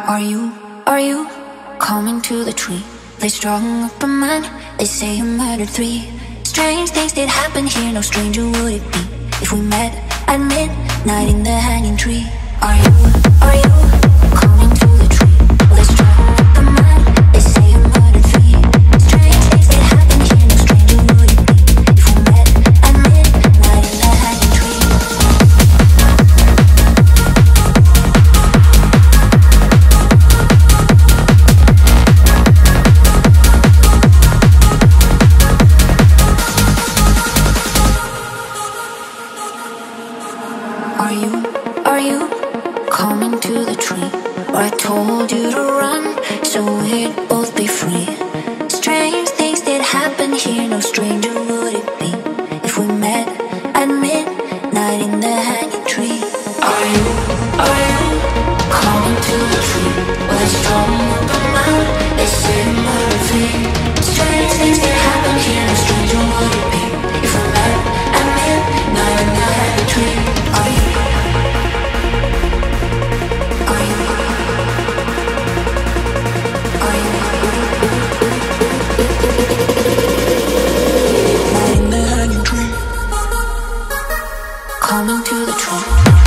Are you coming to the tree? They strung up a man, they say you murdered three. Strange things did happen here, no stranger would it be if we met at midnight in the hanging tree. Are you coming to the tree? They strung up a man, they say you murdered three. Strange things did happen here, no stranger would it be if we met at midnight in the hanging tree. Are you coming to the tree where I told you to run so we'd both be free? Strange things did happen here, no stranger would it be if we met at midnight in the hanging tree. Are you coming to the tree where they strung up a man, they say murder free? Strange things did happen here, no stranger would it be if we met at midnight in the hanging tree. Are you coming to the tree?